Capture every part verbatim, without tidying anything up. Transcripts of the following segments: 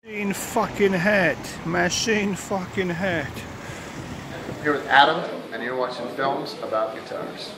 Machine fucking head. Machine fucking head. I'm here with Adam, and you're watching films about guitars.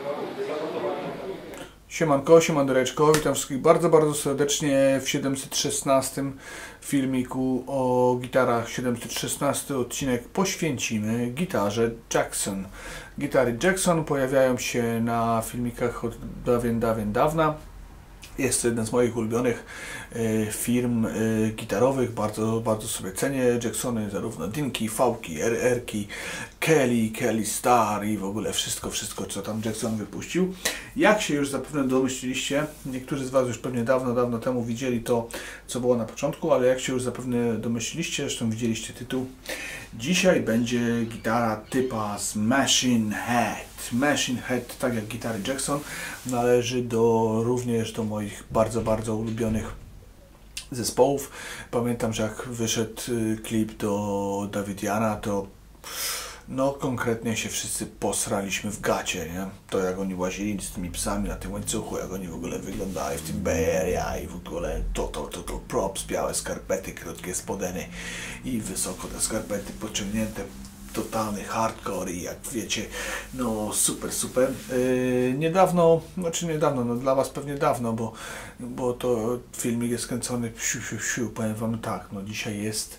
Siemanko, siemandereczko, witam wszystkich bardzo, bardzo serdecznie w siedemset szesnastym filmiku o gitarach. siedemset szesnasty odcinek poświęcimy gitarze Jackson. Gitary Jackson pojawiają się na filmikach od dawien, dawien dawna. Jest to jeden z moich ulubionych y, firm y, gitarowych, bardzo, bardzo sobie cenię Jacksony, zarówno Dinki, Fałki, R R-ki, Kelly, Kelly Star i w ogóle wszystko, wszystko co tam Jackson wypuścił. Jak się już zapewne domyśliliście, niektórzy z Was już pewnie dawno, dawno temu widzieli to, co było na początku, ale jak się już zapewne domyśliliście, zresztą widzieliście tytuł, dzisiaj będzie gitara typa z Machine Head. Machine Head, tak jak gitary Jackson, należy do również do moich bardzo, bardzo ulubionych zespołów. Pamiętam, że jak wyszedł klip do Davidiana, to no konkretnie się wszyscy posraliśmy w gacie, nie? To jak oni łazili z tymi psami na tym łańcuchu, jak oni w ogóle wyglądali w tym Bay Area i w ogóle total, total props, białe skarpety, krótkie spodeny i wysoko te skarpety pociągnięte. Totalny hardcore i jak wiecie, no super, super. Yy, niedawno, znaczy niedawno, no dla Was pewnie dawno, bo, bo to filmik jest skręcony siu, siu, siu. Powiem Wam tak, no dzisiaj jest,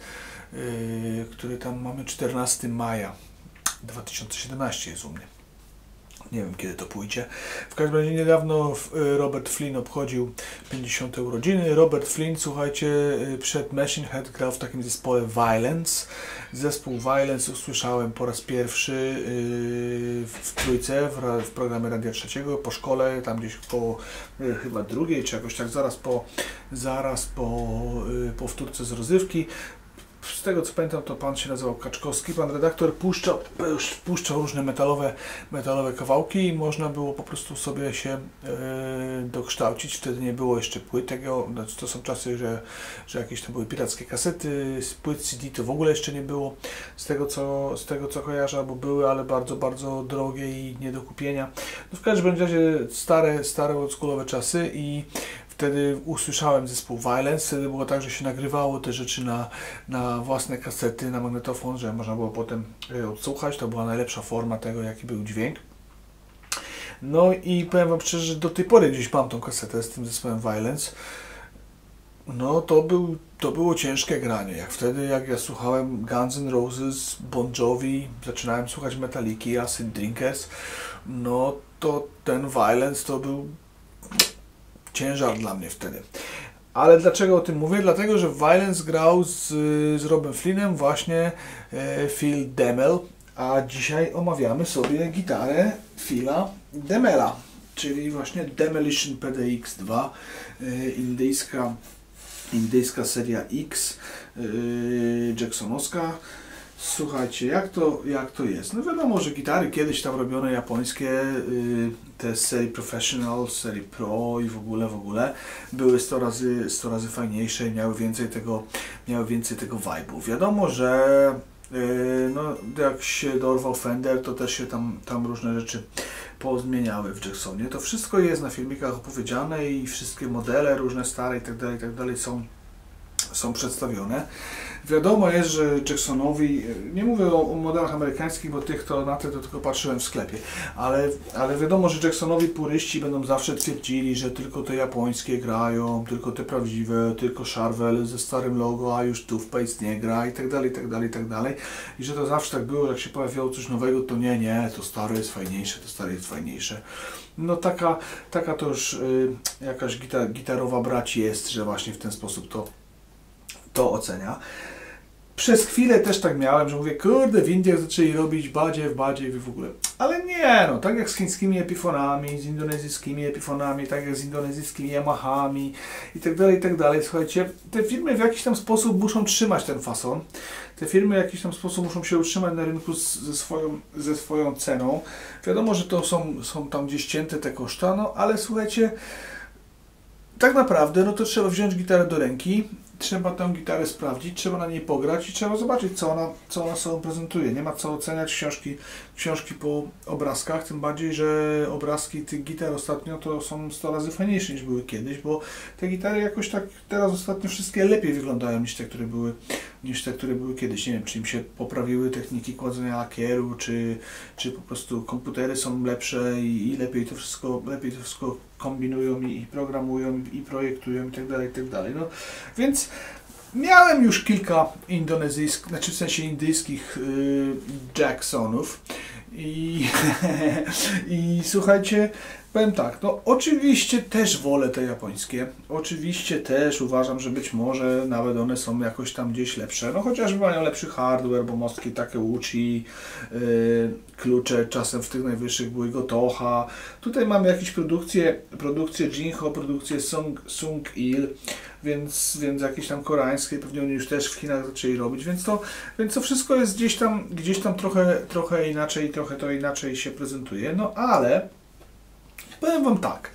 yy, który tam mamy czternastego maja dwa tysiące siedemnasty jest u mnie. Nie wiem, kiedy to pójdzie. W każdym razie niedawno Robert Flynn obchodził pięćdziesiąte urodziny. Robert Flynn, słuchajcie, przed Machine Head grał w takim zespole Violence. Zespół Violence usłyszałem po raz pierwszy w trójce, w programie Radia Trzeciego, po szkole, tam gdzieś po chyba drugiej, czy jakoś tak zaraz po, zaraz po powtórce z rozrywki. Z tego co pamiętam, to pan się nazywał Kaczkowski, pan redaktor puszczał, puszczał różne metalowe, metalowe kawałki i można było po prostu sobie się yy, dokształcić. Wtedy nie było jeszcze płyt tego, znaczy to są czasy, że, że jakieś tam były pirackie kasety, z płyt C D to w ogóle jeszcze nie było, z tego co, z tego co kojarzę, albo były, ale bardzo, bardzo drogie i nie do kupienia. No w każdym razie stare, stare oldschoolowe czasy i wtedy usłyszałem zespół Violence, wtedy było tak, że się nagrywało te rzeczy na, na własne kasety, na magnetofon, że można było potem odsłuchać, to była najlepsza forma tego, jaki był dźwięk. No i powiem Wam szczerze, że do tej pory gdzieś mam tą kasetę z tym zespołem Violence. No to, był, to było ciężkie granie, jak wtedy jak ja słuchałem Guns N' Roses, Bon Jovi, zaczynałem słuchać Metaliki, Acid Drinkers, no to ten Violence to był ciężar dla mnie wtedy. Ale dlaczego o tym mówię? Dlatego, że Violence grał z, z Robem Flynnem właśnie e, Phil Demel, a dzisiaj omawiamy sobie gitarę Phila Demela, czyli właśnie Demolition P D X dwa, e, indyjska, indyjska seria X, e, Jacksonowska. Słuchajcie, jak to, jak to jest? No wiadomo, że gitary kiedyś tam robione japońskie, yy, te z serii Professional, serii Pro i w ogóle, w ogóle były sto razy, sto razy fajniejsze i miały więcej tego, miały więcej tego vibe'u. Wiadomo, że yy, no, jak się dorwał Fender, to też się tam, tam różne rzeczy pozmieniały w Jacksonie. To wszystko jest na filmikach opowiedziane i wszystkie modele różne stare itd., itd. są są przedstawione. Wiadomo jest, że Jacksonowi, nie mówię o, o modelach amerykańskich, bo tych to na te to tylko patrzyłem w sklepie, ale, ale wiadomo, że Jacksonowi puryści będą zawsze twierdzili, że tylko te japońskie grają, tylko te prawdziwe, tylko Charvel ze starym logo, a już Toothpaste nie gra i tak dalej, i tak dalej, i tak dalej. I że to zawsze tak było, że jak się pojawiało coś nowego, to nie, nie, to stare jest fajniejsze, to stare jest fajniejsze. No taka, taka to już y, jakaś gitar, gitarowa brać jest, że właśnie w ten sposób to to ocenia. Przez chwilę też tak miałem, że mówię, kurde, w Indiach zaczęli robić badziew, badziew i w ogóle. Ale nie, no, tak jak z chińskimi epifonami, z indonezyjskimi epifonami, tak jak z indonezyjskimi Yamahami i tak dalej, i tak dalej. Słuchajcie, te firmy w jakiś tam sposób muszą trzymać ten fason. Te firmy w jakiś tam sposób muszą się utrzymać na rynku z, ze, swoją, ze swoją ceną. Wiadomo, że to są, są tam gdzieś cięte te koszta, no ale słuchajcie, tak naprawdę, no to trzeba wziąć gitarę do ręki trzeba tę gitarę sprawdzić, trzeba na niej pograć i trzeba zobaczyć, co ona, co ona sobą prezentuje. Nie ma co oceniać książki, książki po obrazkach, tym bardziej, że obrazki tych gitar ostatnio to są sto razy fajniejsze niż były kiedyś, bo te gitary jakoś tak teraz ostatnio wszystkie lepiej wyglądają niż te, które były, niż te, które były kiedyś. Nie wiem, czy im się poprawiły techniki kładzenia lakieru, czy, czy po prostu komputery są lepsze i, i lepiej to wszystko, lepiej to wszystko kombinują i, i programują i projektują i tak dalej, i tak dalej. No, więc miałem już kilka indonezyjskich, znaczy w sensie indyjskich yy, Jacksonów i, i słuchajcie, powiem tak, no oczywiście też wolę te japońskie, oczywiście też uważam, że być może nawet one są jakoś tam gdzieś lepsze, no chociażby mają lepszy hardware, bo mostki Takeuchi, yy, klucze czasem w tych najwyższych były Gotoha, tutaj mamy jakieś produkcje, produkcje Jinho, produkcje Sung, Sung Il, więc, więc jakieś tam koreańskie, pewnie oni już też w Chinach zaczęli robić, więc to, więc to wszystko jest gdzieś tam, gdzieś tam trochę, trochę inaczej, trochę to inaczej się prezentuje, no ale powiem Wam tak,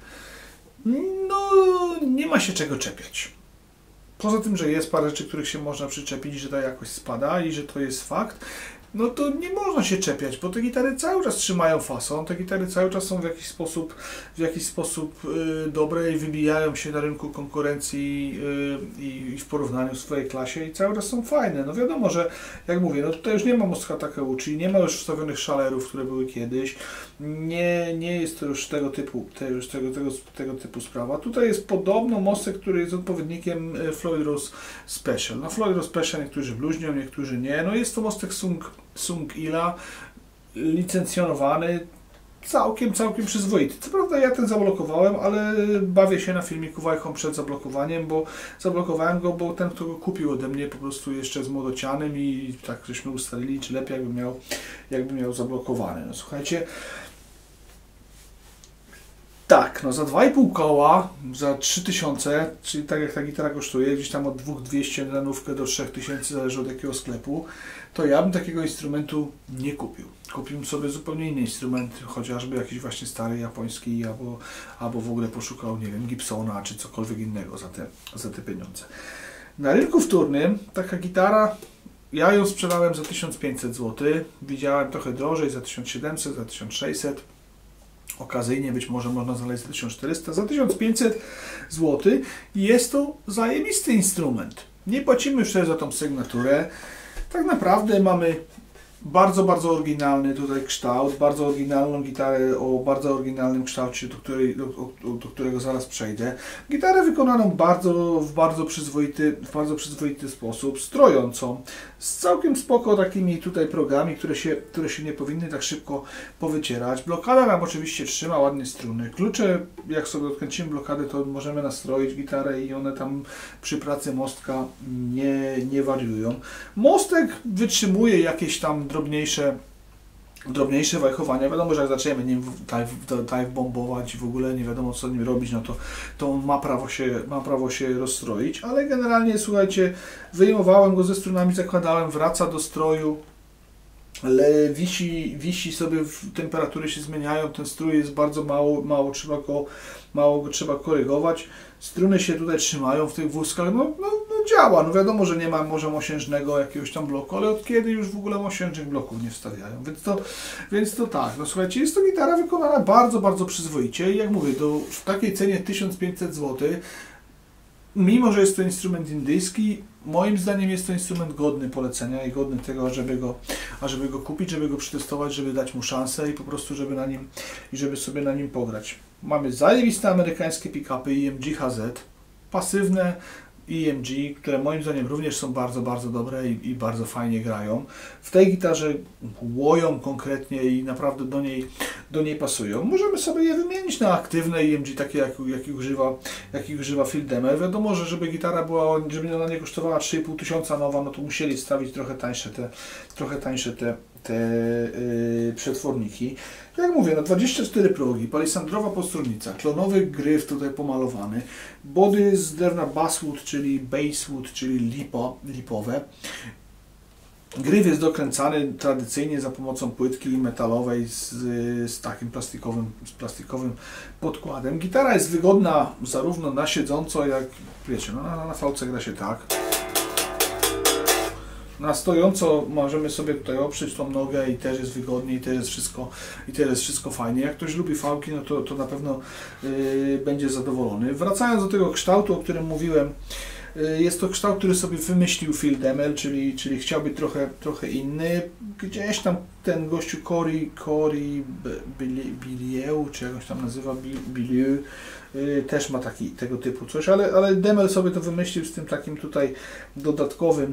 no nie ma się czego czepiać. Poza tym, że jest parę rzeczy, których się można przyczepić, że ta jakość spada i że to jest fakt, no to nie można się czepiać, bo te gitary cały czas trzymają fason, te gitary cały czas są w jakiś sposób, w jakiś sposób y, dobre i wybijają się na rynku konkurencji y, i w porównaniu w swojej klasie i cały czas są fajne. No wiadomo, że jak mówię, no tutaj już nie ma Mostka Takeuchi, nie ma już wstawionych szalerów, które były kiedyś, nie, nie jest to już tego typu, te, już tego, tego, tego typu sprawa. Tutaj jest podobno mostek, który jest odpowiednikiem Floyd Rose Special. No Floyd Rose Special niektórzy bluźnią, niektórzy nie. No jest to mostek Sung Sung Ila, licencjonowany, całkiem, całkiem przyzwoity. Co prawda ja ten zablokowałem, ale bawię się na filmiku wajchą przed zablokowaniem, bo zablokowałem go, bo ten, kto go kupił ode mnie, po prostu jeszcze z młodocianym i tak żeśmy ustalili, czy lepiej jakby miał, jakby miał zablokowany. No słuchajcie, tak, no za dwa i pół koła, za trzy tysiące, czyli tak jak ta gitara kosztuje, gdzieś tam od dwa tysiące dwieście na nówkę do trzy tysiące, zależy od jakiego sklepu, to ja bym takiego instrumentu nie kupił. Kupiłbym sobie zupełnie inny instrument, chociażby jakiś właśnie stary japoński, albo, albo w ogóle poszukał, nie wiem, Gibsona, czy cokolwiek innego za te, za te pieniądze. Na rynku wtórnym taka gitara, ja ją sprzedałem za tysiąc pięćset złotych, widziałem trochę drożej, za tysiąc siedemset, za tysiąc sześćset. Okazyjnie być może można znaleźć za tysiąc czterysta, za tysiąc pięćset złotych i jest to zajebisty instrument. Nie płacimy już za tą sygnaturę. Tak naprawdę mamy bardzo, bardzo oryginalny tutaj kształt, bardzo oryginalną gitarę o bardzo oryginalnym kształcie, do, której, do, do, do którego zaraz przejdę. Gitarę wykonaną bardzo, w, bardzo przyzwoity, w bardzo przyzwoity sposób, strojącą, z całkiem spoko takimi tutaj progami, które się, które się nie powinny tak szybko powycierać. Blokada nam oczywiście trzyma ładnie struny. Klucze, jak sobie odkręcimy blokadę, to możemy nastroić gitarę i one tam przy pracy mostka nie, nie wariują. Mostek wytrzymuje jakieś tam drobniejsze, drobniejsze wajchowania. Wiadomo, że jak zaczniemy nim dive bombować i w ogóle nie wiadomo co nim robić, no to, to on ma prawo się, ma prawo się rozstroić, ale generalnie słuchajcie, wyjmowałem go ze strunami, zakładałem, wraca do stroju, ale wisi, wisi sobie, temperatury się zmieniają, ten strój jest bardzo mało, mało trzeba go, mało go trzeba korygować. Struny się tutaj trzymają w tych wózkach, no, no, no działa, no wiadomo, że nie ma może mosiężnego jakiegoś tam bloku, ale od kiedy już w ogóle mosiężnych bloków nie wstawiają, więc to, więc to tak, no słuchajcie, jest to gitara wykonana bardzo, bardzo przyzwoicie i jak mówię, do, w takiej cenie tysiąc pięćset złotych, mimo że jest to instrument indyjski, moim zdaniem jest to instrument godny polecenia i godny tego, żeby go, ażeby go kupić, żeby go przetestować, żeby dać mu szansę i po prostu, żeby na nim, i żeby sobie na nim pograć. Mamy zajebiste amerykańskie pick-upy I M G H Z, pasywne I M G, które moim zdaniem również są bardzo, bardzo dobre i, i bardzo fajnie grają. W tej gitarze łoją konkretnie i naprawdę do niej, do niej pasują. Możemy sobie je wymienić na aktywne I M G, takie jak, jak używa, jak używa Phil Demer. Wiadomo, że żeby gitara była, żeby ona nie kosztowała trzy i pół tysiąca nowa, no to musieli wstawić trochę tańsze te, trochę tańsze te, te yy, przetworniki. Jak mówię, na dwadzieścia cztery progi, palisandrowa podstronnica, klonowy gryf tutaj pomalowany, body z drewna basswood, czyli basswood, czyli lipo, lipowe. Gryf jest dokręcany tradycyjnie za pomocą płytki metalowej z, z takim plastikowym, z plastikowym podkładem. Gitara jest wygodna zarówno na siedząco, jak wiecie, no, na, na fałce gra się tak. Na stojąco możemy sobie tutaj oprzeć tą nogę i też jest wygodnie, i też jest wszystko, i też jest wszystko fajnie. Jak ktoś lubi fałki, no to, to na pewno yy, będzie zadowolony. Wracając do tego kształtu, o którym mówiłem, yy, jest to kształt, który sobie wymyślił Phil Demel, czyli, czyli chciał być trochę, trochę inny. Gdzieś tam ten gościu Cory, Cory Billieu, czy jakoś tam nazywa, Billieu, yy, też ma taki, tego typu coś, ale, ale Demel sobie to wymyślił z tym takim tutaj dodatkowym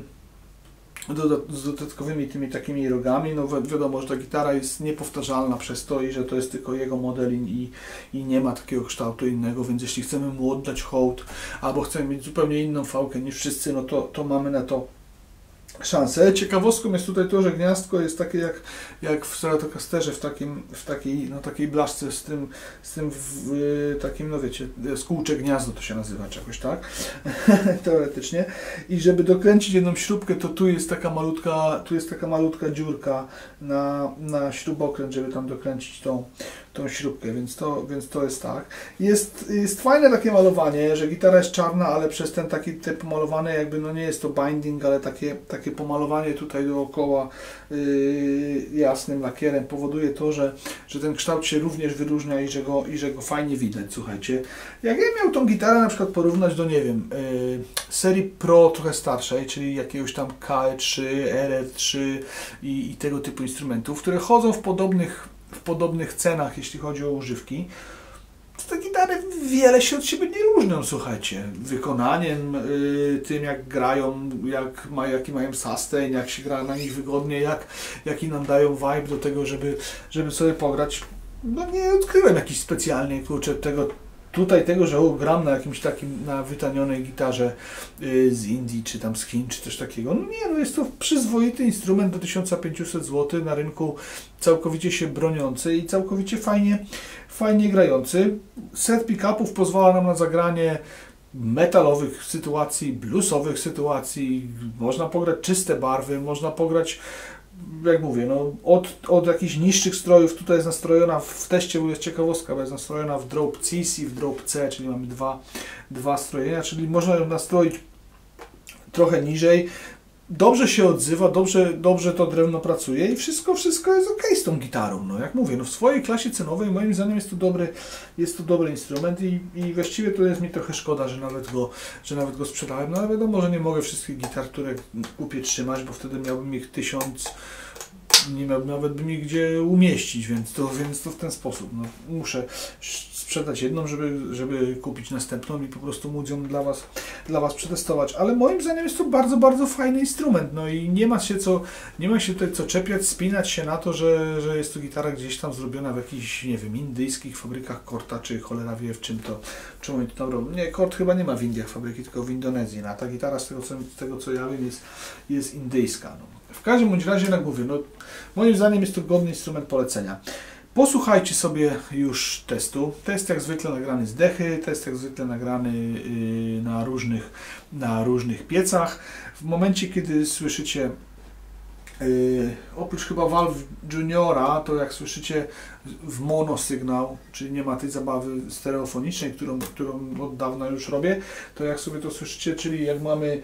z dodatkowymi tymi takimi rogami. No wi wiadomo, że ta gitara jest niepowtarzalna przez to i że to jest tylko jego model i, i nie ma takiego kształtu innego, więc jeśli chcemy mu oddać hołd albo chcemy mieć zupełnie inną fałkę niż wszyscy, no to, to mamy na to szansę. Ciekawostką jest tutaj to, że gniazdko jest takie jak, jak w Stratocasterze, w, takim, w takiej, no, takiej blaszce z tym, z tym w, y, takim, no wiecie, skółcze gniazdo to się nazywa, czy jakoś tak, teoretycznie. I żeby dokręcić jedną śrubkę, to tu jest taka malutka, tu jest taka malutka dziurka na, na śrubokręt, żeby tam dokręcić tą, tą śrubkę, więc to, więc to jest tak. Jest, jest fajne takie malowanie, że gitara jest czarna, ale przez ten taki typ malowany, jakby no nie jest to binding, ale takie, takie pomalowanie tutaj dookoła yy, jasnym lakierem powoduje to, że, że ten kształt się również wyróżnia i że, go, i że go fajnie widać. Słuchajcie, jak ja miał tą gitarę na przykład porównać do, nie wiem, yy, serii Pro trochę starszej, czyli jakiegoś tam K E trzy, R F trzy i, i tego typu instrumentów, które chodzą w podobnych w podobnych cenach, jeśli chodzi o używki, to te gitary wiele się od siebie nie różnią, słuchajcie, wykonaniem, yy, tym jak grają, jak ma, jaki mają sustain, jak się gra na nich wygodnie, jak, jaki nam dają vibe do tego, żeby, żeby sobie pograć. No nie odkryłem jakiś specjalnie, kurczę, tego tutaj tego, że o, gram na jakimś takim, na wytanionej gitarze yy, z Indii, czy tam z Chin, czy coś takiego. No nie, no jest to przyzwoity instrument do tysiąca pięciuset złotych, na rynku całkowicie się broniący i całkowicie fajnie, fajnie grający. Set pick-upów pozwala nam na zagranie metalowych sytuacji, bluesowych sytuacji, można pograć czyste barwy, można pograć, jak mówię, no, od, od jakichś niższych strojów. Tutaj jest nastrojona, w teście jest ciekawostka, bo jest nastrojona w drop Cis i w drop C, czyli mamy dwa, dwa strojenia, czyli można ją nastroić trochę niżej. Dobrze się odzywa, dobrze, dobrze to drewno pracuje i wszystko, wszystko jest ok z tą gitarą. No jak mówię, no w swojej klasie cenowej moim zdaniem jest to dobry, jest to dobry instrument i, i właściwie to jest mi trochę szkoda, że nawet go, że nawet go sprzedałem. No ale wiadomo, że nie mogę wszystkich gitar, które kupię, trzymać, bo wtedy miałbym ich tysiąc, nie miałbym nawet bym ich gdzie umieścić, więc to, więc to w ten sposób. No, muszę sprzedać jedną, żeby, żeby kupić następną i po prostu móc ją dla Was, dla Was przetestować. Ale moim zdaniem jest to bardzo, bardzo fajny instrument. No i nie ma się co, nie ma się tutaj co czepiać, spinać się na to, że, że jest to gitara gdzieś tam zrobiona w jakichś, nie wiem, indyjskich fabrykach Korta, czy cholera wie w czym to, czym oni to tam robią. Nie, Kort chyba nie ma w Indiach fabryki, tylko w Indonezji. No, a ta gitara, z tego co, z tego, co ja wiem, jest, jest indyjska. No. W każdym bądź razie, jak mówię, no, moim zdaniem jest to godny instrument polecenia. Posłuchajcie sobie już testu. Test jak zwykle nagrany z dechy, test jak zwykle nagrany yy, na, różnych, na różnych piecach. W momencie, kiedy słyszycie, yy, oprócz chyba Valve Juniora, to jak słyszycie w mono sygnał, czyli nie ma tej zabawy stereofonicznej, którą, którą od dawna już robię, to jak sobie to słyszycie, czyli jak mamy,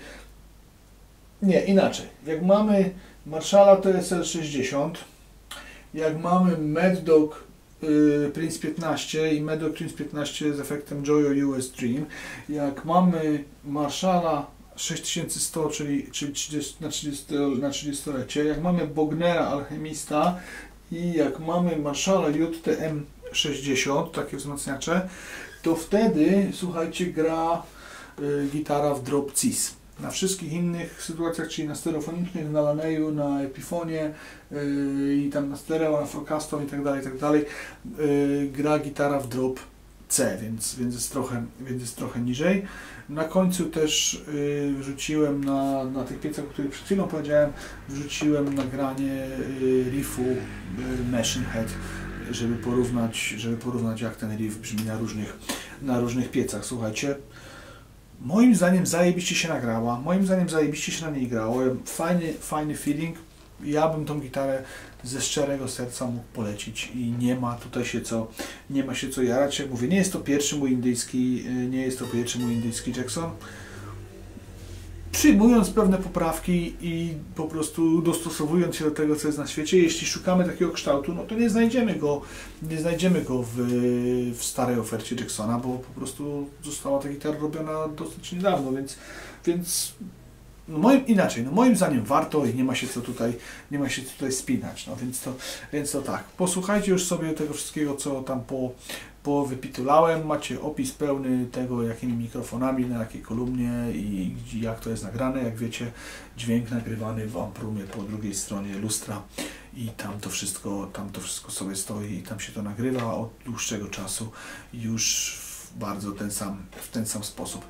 nie, inaczej, jak mamy Marshalla T S L sześćdziesiąt, jak mamy Mad Dog y, Prince piętnaście i Mad Dog Prince piętnaście z efektem Joyo U S Dream, jak mamy Marshalla sześć tysięcy sto, czyli, czyli trzydzieści, na, trzydzieści, na trzydziestolecie, jak mamy Bognera Alchemista i jak mamy Marshalla J T M sześćdziesiąt, takie wzmacniacze, to wtedy, słuchajcie, gra y, gitara w drop Cis. Na wszystkich innych sytuacjach, czyli na stereofonicznych, na Laneyu, na Epifonie yy, i tam na stereo, na Forecaston i tak dalej, i tak dalej, yy, gra gitara w drop C, więc, więc, jest trochę, więc jest trochę niżej. Na końcu też yy, wrzuciłem na, na tych piecach, o których przed chwilą powiedziałem, wrzuciłem nagranie yy, riffu yy, Machine Head, żeby porównać, żeby porównać jak ten riff brzmi na różnych, na różnych piecach. Słuchajcie, Moim zdaniem zajebiście się nagrała, moim zdaniem zajebiście się na niej grało, fajny, fajny feeling. Ja bym tą gitarę ze szczerego serca mógł polecić i nie ma tutaj się co, nie ma się co jarać. Jak mówię, nie jest to pierwszy mój indyjski, nie jest to pierwszy mój indyjski Jackson. Przyjmując pewne poprawki i po prostu dostosowując się do tego, co jest na świecie, jeśli szukamy takiego kształtu, no to nie znajdziemy go, nie znajdziemy go w, w starej ofercie Jacksona, bo po prostu została ta gitara robiona dosyć niedawno, więc, więc no moim, inaczej, no moim zdaniem warto i nie ma się co tutaj, nie ma się co tutaj spinać, no więc to, więc to tak. Posłuchajcie już sobie tego wszystkiego, co tam po powypitulałem, macie opis pełny tego, jakimi mikrofonami, na jakiej kolumnie i jak to jest nagrane. Jak wiecie, dźwięk nagrywany w Amprumie po drugiej stronie lustra i tam to wszystko, tam to wszystko sobie stoi i tam się to nagrywa od dłuższego czasu już w bardzo ten sam, w ten sam sposób.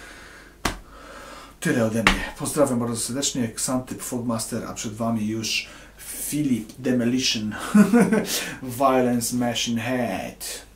Tyle ode mnie. Pozdrawiam bardzo serdecznie. Xantyp Fogmaster, a przed Wami już Philip Demolition Violence Machine Head.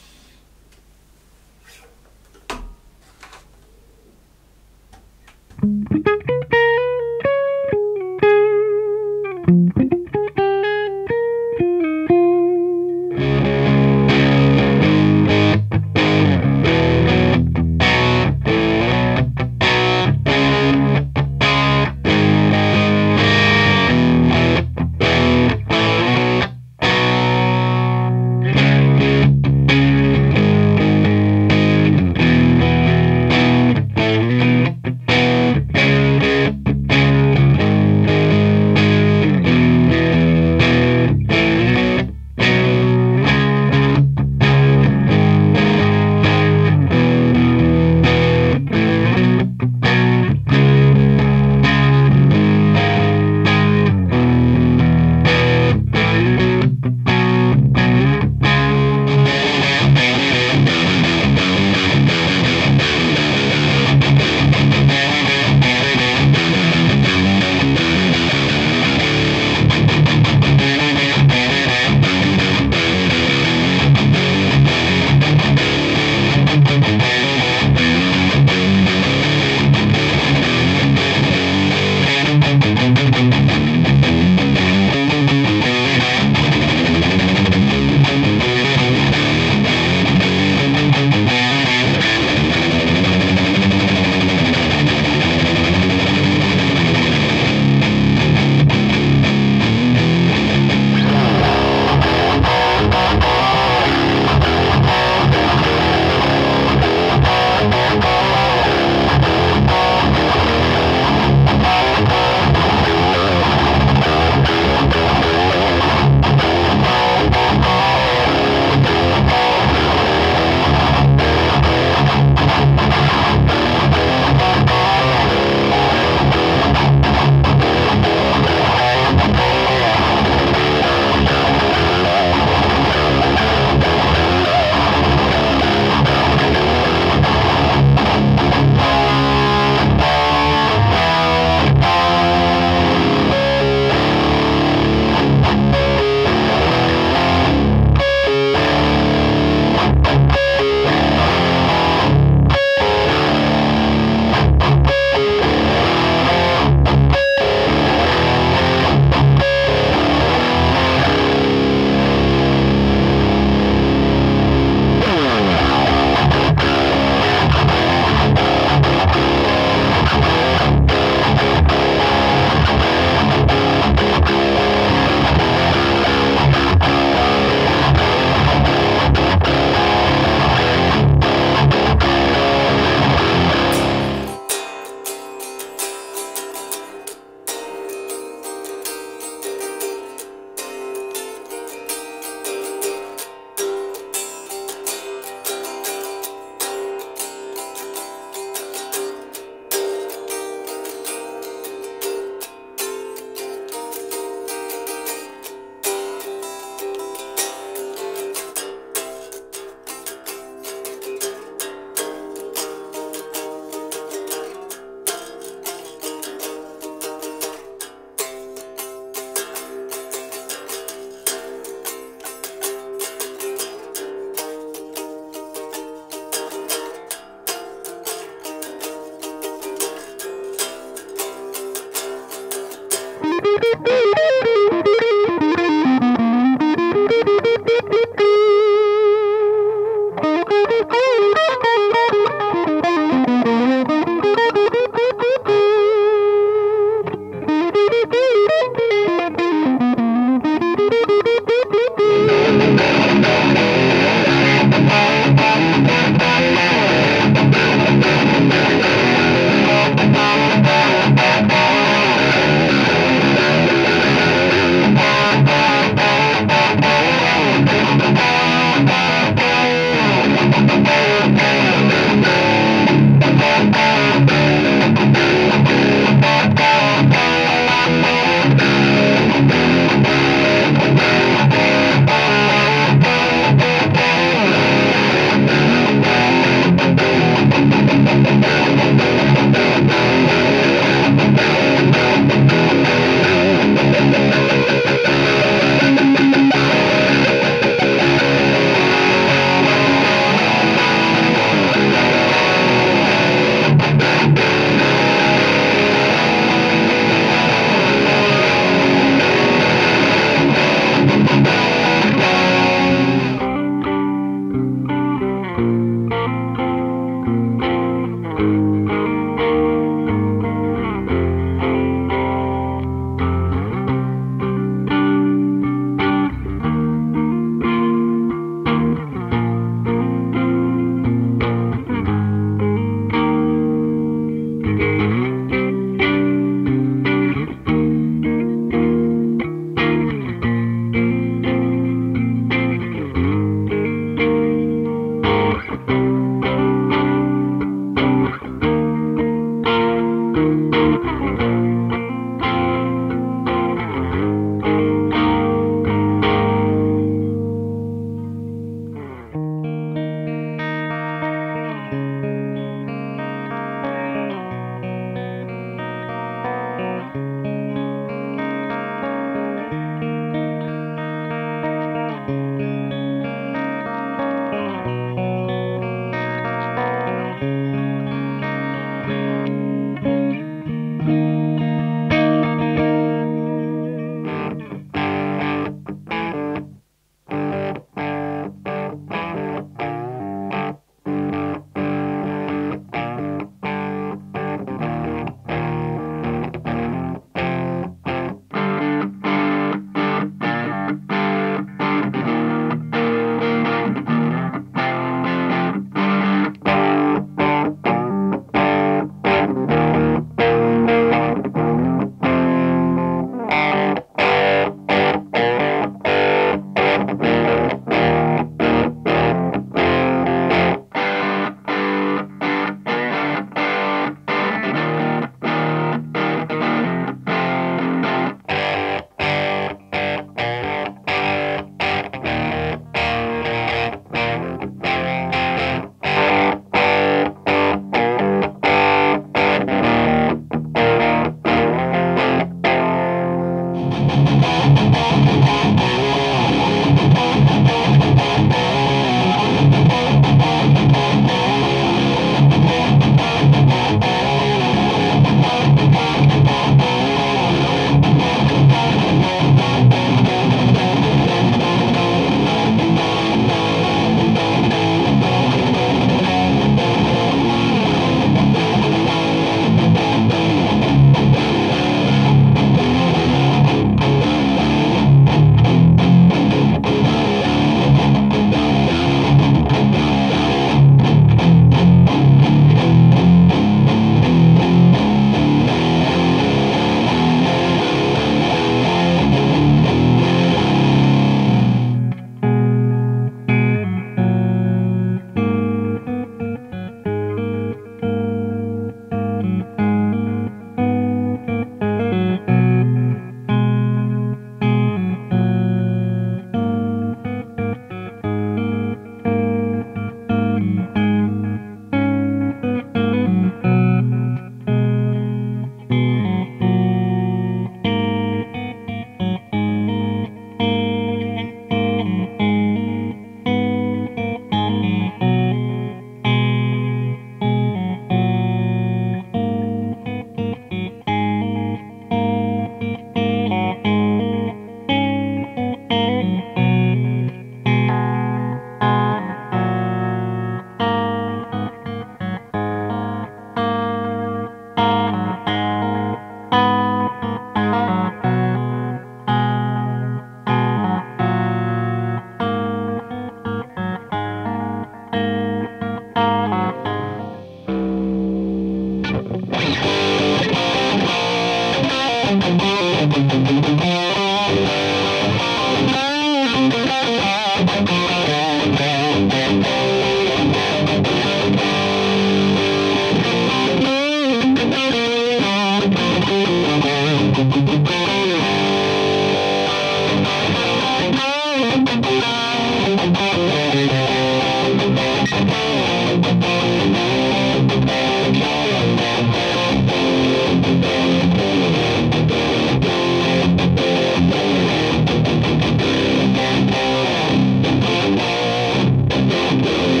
Thank you.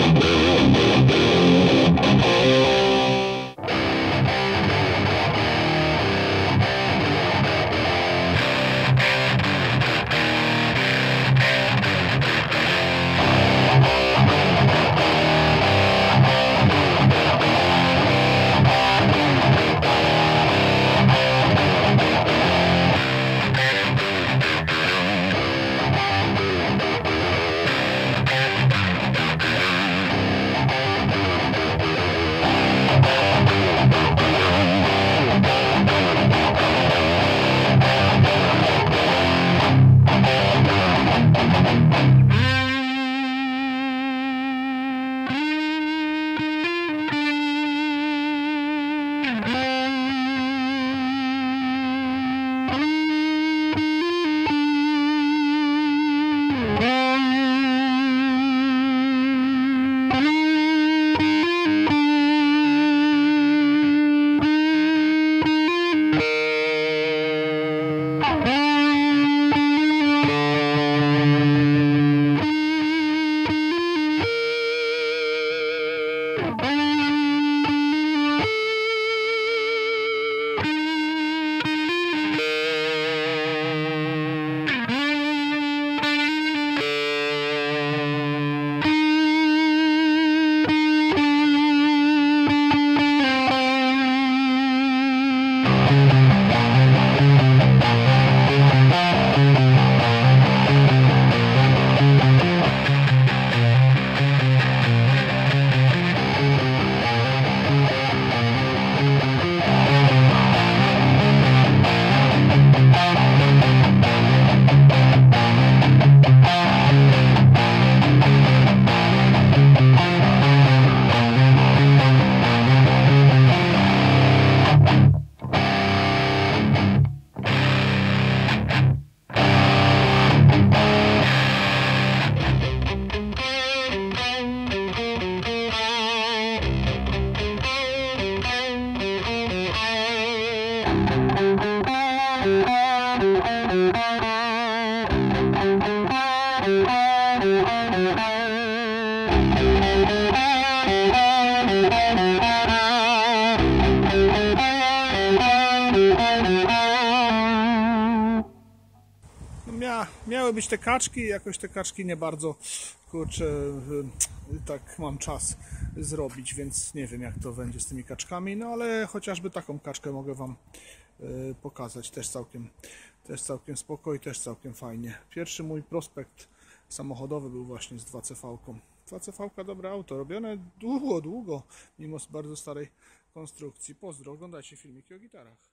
Mia, miały być te kaczki, jakoś te kaczki nie bardzo, kurczę, tak mam czas zrobić, więc nie wiem jak to będzie z tymi kaczkami, no ale chociażby taką kaczkę mogę Wam pokazać, też całkiem, też całkiem spoko i też całkiem fajnie. Pierwszy mój prospekt samochodowy był właśnie z dwa C V-ką. dwa C V-ka dobre auto, robione długo, długo, mimo bardzo starej konstrukcji. Pozdro, oglądajcie filmiki o gitarach.